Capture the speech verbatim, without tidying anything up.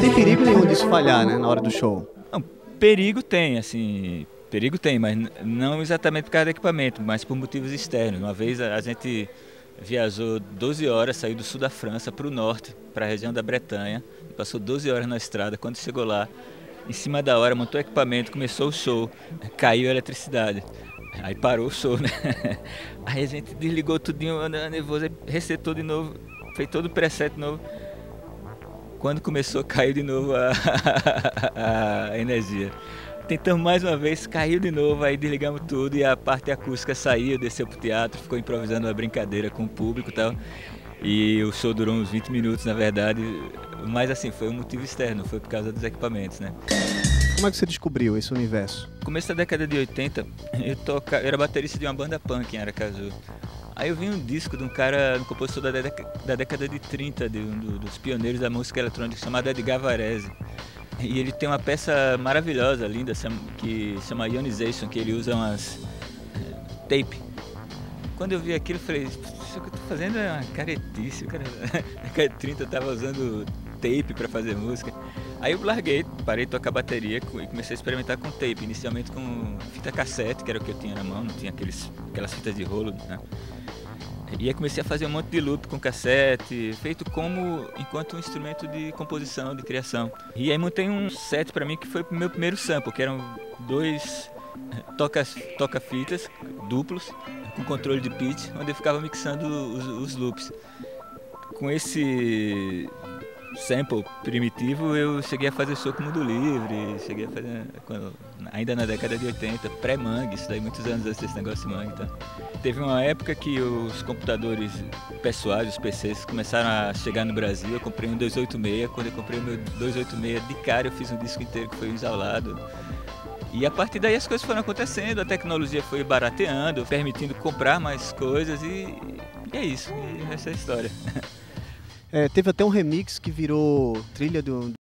tem perigo nenhum disso falhar, né, na hora do show? Não, perigo tem, assim, perigo tem, mas não exatamente por causa do equipamento, mas por motivos externos. Uma vez a, a gente viajou doze horas, saiu do sul da França para o norte, para a região da Bretanha, passou doze horas na estrada. Quando chegou lá, em cima da hora, montou o equipamento, começou o show, caiu a eletricidade. Aí parou o show, né? Aí a gente desligou tudinho, nervoso, resetou de novo, fez todo o preset de novo. Quando começou, caiu de novo a, a energia. Tentamos mais uma vez, caiu de novo, aí desligamos tudo e a parte acústica saiu, desceu pro teatro, ficou improvisando uma brincadeira com o público e tal. E o show durou uns vinte minutos, na verdade, mas assim, foi um motivo externo, foi por causa dos equipamentos, né? Como é que você descobriu esse universo? No começo da década de oitenta, eu, toca... eu era baterista de uma banda punk em Aracaju. Aí eu vi um disco de um cara, um compositor da, década, da década de trinta, de um dos pioneiros da música eletrônica, chamado Edgar Varese. E ele tem uma peça maravilhosa, linda, que chama Ionization, que ele usa umas tape. Quando eu vi aquilo, eu falei, isso que eu tô fazendo é uma caretice. O cara, na década de trinta eu tava usando tape para fazer música. Aí eu larguei, parei de tocar bateria e comecei a experimentar com tape, inicialmente com fita cassete, que era o que eu tinha na mão, não tinha aqueles, aquelas fitas de rolo, né? E aí comecei a fazer um monte de loop com cassete, feito como enquanto um instrumento de composição, de criação. E aí montei um set para mim que foi o meu primeiro sample, que eram dois toca-fitas toca duplos, com controle de pitch, onde eu ficava mixando os, os loops. Com esse sample primitivo eu cheguei a fazer show com Mundo Livre, cheguei a fazer quando, ainda na década de oitenta, pré-Mangue, isso daí muitos anos antes desse negócio de Mangue. Tá? Teve uma época que os computadores pessoais, os P Cs, começaram a chegar no Brasil. Eu comprei um duzentos e oitenta e seis, quando eu comprei o meu duzentos e oitenta e seis, de cara eu fiz um disco inteiro que foi isolado. E a partir daí as coisas foram acontecendo, a tecnologia foi barateando, permitindo comprar mais coisas e, e é isso, e essa é a história. É, teve até um remix que virou trilha do,